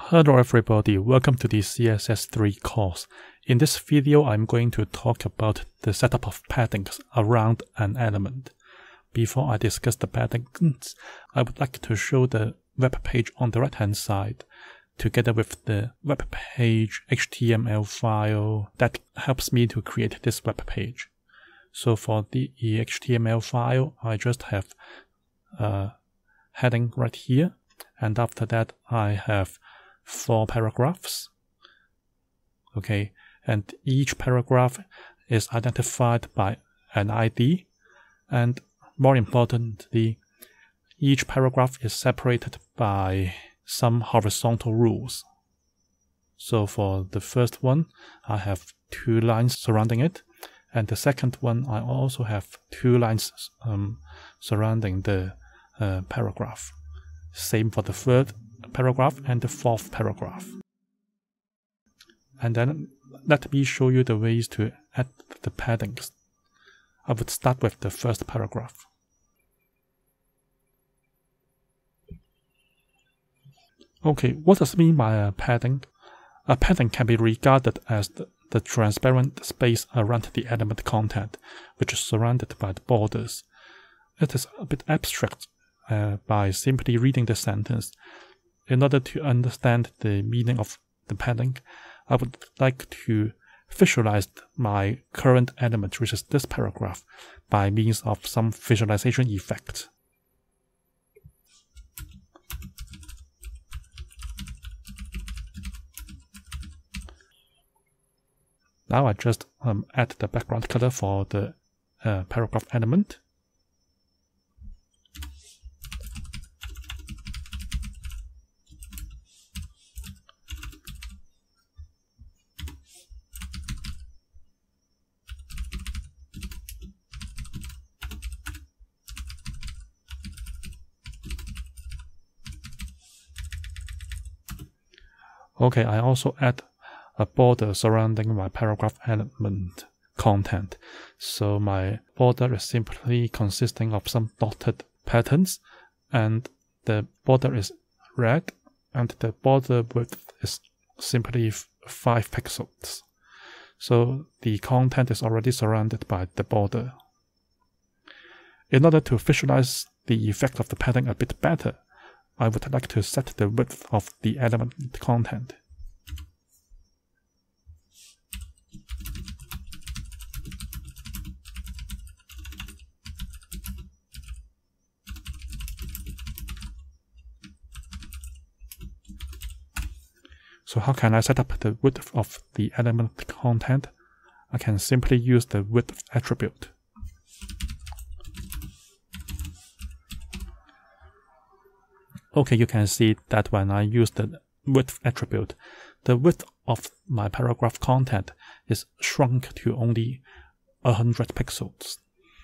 Hello everybody, welcome to the CSS3 course. In this video, I'm going to talk about the setup of paddings around an element. Before I discuss the paddings, I would like to show the web page on the right hand side, together with the web page HTML file that helps me to create this web page. So for the HTML file, I just have a heading right here, and after that I have 4 paragraphs. Okay, and each paragraph is identified by an ID, and more importantly, each paragraph is separated by some horizontal rules. So for the first one, I have 2 lines surrounding it, and the second one, I also have 2 lines surrounding the paragraph. Same for the third paragraph and the fourth paragraph. And then let me show you the ways to add the paddings. I would start with the first paragraph. Okay, what does it mean by a padding? A padding can be regarded as the transparent space around the element content, which is surrounded by the borders. It is a bit abstract by simply reading the sentence. In order to understand the meaning of the padding, I would like to visualize my current element, which is this paragraph, by means of some visualization effect. Now I just add the background color for the paragraph element. Okay, I also add a border surrounding my paragraph element content. So my border is simply consisting of some dotted patterns, and the border is red, and the border width is simply 5 pixels. So the content is already surrounded by the border. In order to visualize the effect of the padding a bit better, I would like to set the width of the element content. So how can I set up the width of the element content? I can simply use the width attribute. Okay, you can see that when I use the width attribute, the width of my paragraph content is shrunk to only 100 pixels.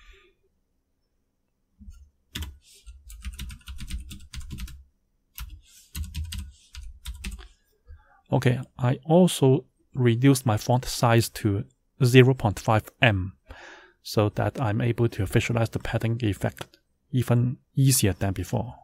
Okay, I also reduced my font size to 0.5 em so that I'm able to visualize the padding effect even easier than before.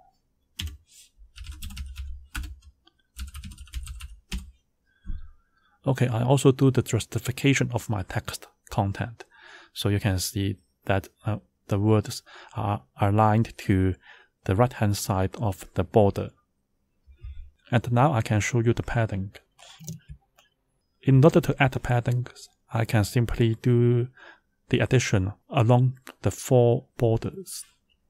Okay, I also do the justification of my text content. So you can see that the words are aligned to the right hand side of the border. And now I can show you the padding. In order to add the paddings, I can simply do the addition along the 4 borders.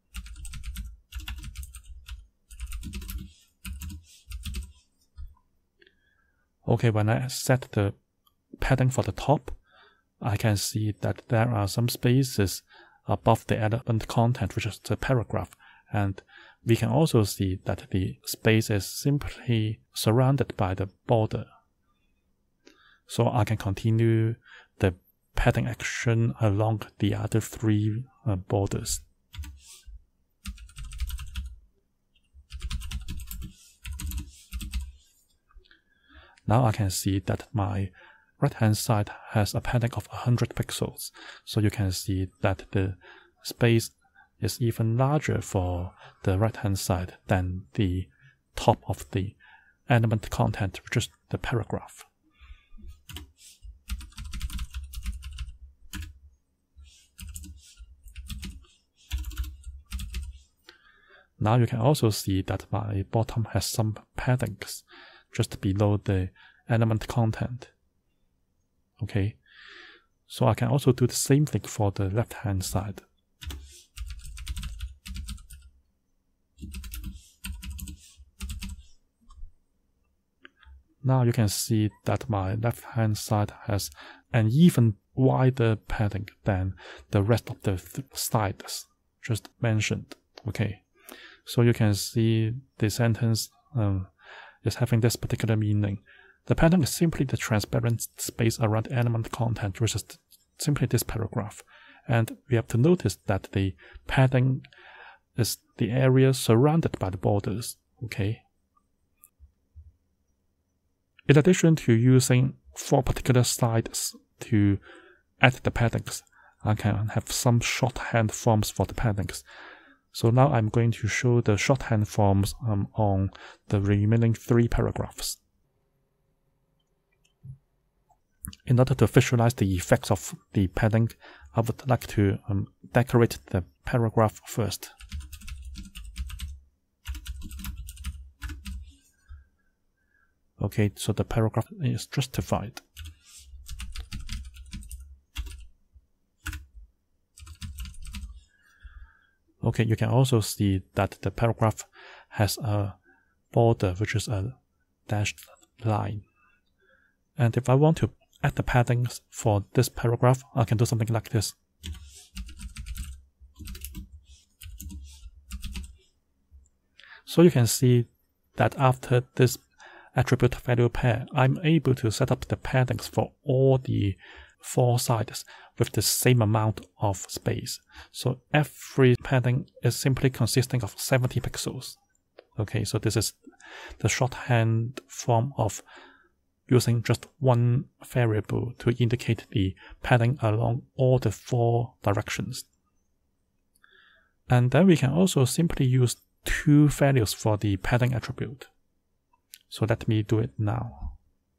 Okay, when I set the padding for the top, I can see that there are some spaces above the element content, which is the paragraph, and we can also see that the space is simply surrounded by the border. So I can continue the padding action along the other 3 borders. Now I can see that my right hand side has a padding of 100 pixels. So you can see that the space is even larger for the right hand side than the top of the element content, which is the paragraph. Now you can also see that my bottom has some paddings just below the element content. Okay, so I can also do the same thing for the left-hand side. Now you can see that my left-hand side has an even wider padding than the rest of the sides just mentioned. Okay, so you can see the sentence is having this particular meaning. The padding is simply the transparent space around element content, which is simply this paragraph. And we have to notice that the padding is the area surrounded by the borders. Okay. In addition to using 4 particular sides to add the paddings, I can have some shorthand forms for the paddings. So now I'm going to show the shorthand forms on the remaining 3 paragraphs. In order to visualize the effects of the padding, I would like to decorate the paragraph first. Okay, so the paragraph is justified. Okay, you can also see that the paragraph has a border, which is a dashed line. And if I want to add the paddings for this paragraph, I can do something like this. So you can see that after this attribute value pair, I'm able to set up the paddings for all the 4 sides with the same amount of space. So every padding is simply consisting of 70 pixels. Okay, so this is the shorthand form of using just one variable to indicate the padding along all the 4 directions. And then we can also simply use 2 values for the padding attribute. So let me do it now.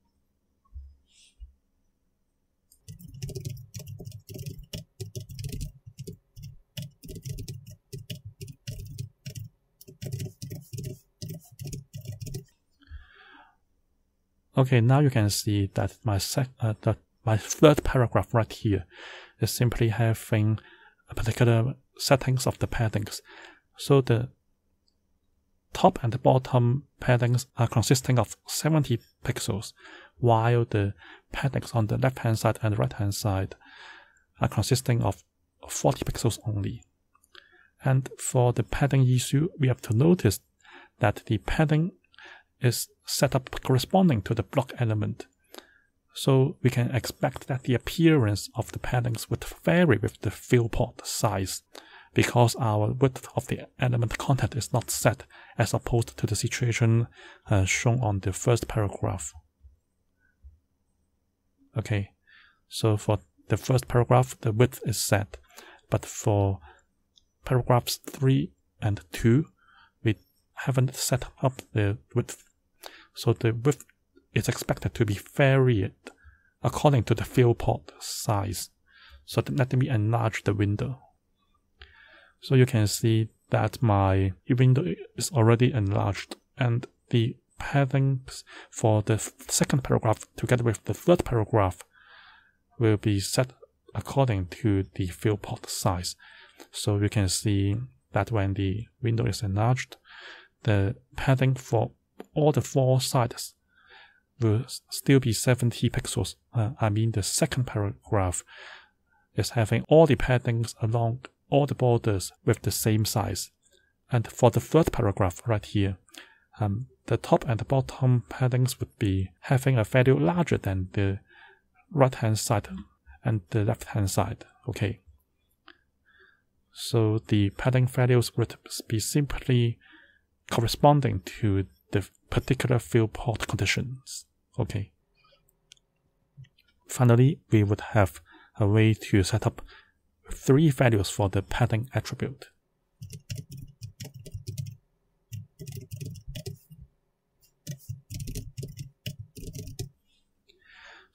Okay, now you can see that my third paragraph right here is simply having a particular settings of the paddings. So the top and the bottom paddings are consisting of 70 pixels, while the paddings on the left-hand side and right-hand side are consisting of 40 pixels only. And for the padding issue, we have to notice that the padding is set up corresponding to the block element. So we can expect that the appearance of the paddings would vary with the viewport size, because our width of the element content is not set, as opposed to the situation shown on the first paragraph. Okay, so for the first paragraph, the width is set, but for paragraphs 3 and 2, we haven't set up the width. So the width is expected to be varied according to the viewport size. So let me enlarge the window. So you can see that my window is already enlarged, and the paddings for the second paragraph together with the third paragraph will be set according to the viewport size. So you can see that when the window is enlarged, the padding for all the 4 sides will still be 70 pixels. I mean, the second paragraph is having all the paddings along all the borders with the same size. And for the third paragraph right here, the top and the bottom paddings would be having a value larger than the right-hand side and the left-hand side. Okay. So the padding values would be simply corresponding to the particular viewport conditions. Okay. Finally, we would have a way to set up 3 values for the padding attribute.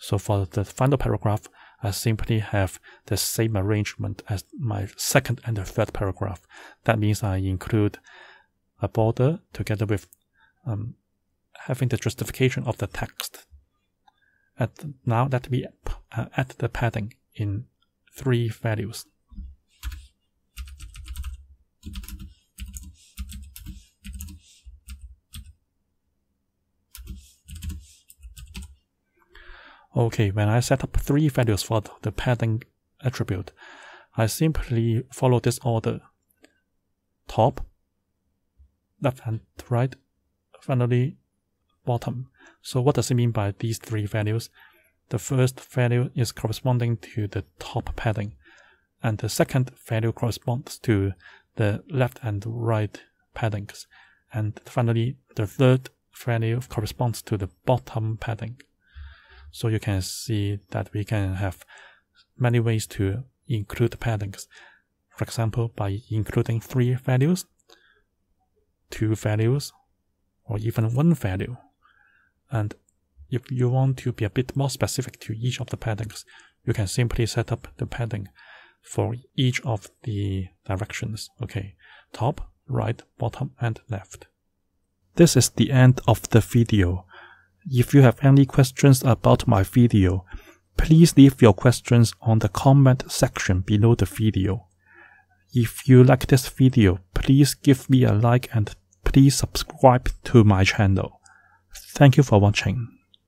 So for the final paragraph, I simply have the same arrangement as my second and the third paragraph. That means I include a border together with having the justification of the text. Now let me add the padding in 3 values. Okay, when I set up 3 values for the padding attribute, I simply follow this order: top, left and right, finally bottom. So what does it mean by these 3 values? The first value is corresponding to the top padding, and the second value corresponds to the left and right paddings, and finally the third value corresponds to the bottom padding. So you can see that we can have many ways to include paddings. For example, by including 3 values, 2 values, or even 1 value. And if you want to be a bit more specific to each of the paddings, you can simply set up the padding for each of the directions. Okay, top, right, bottom, and left. This is the end of the video. If you have any questions about my video, please leave your questions on the comment section below the video. If you like this video, please give me a like and please subscribe to my channel. Thank you for watching.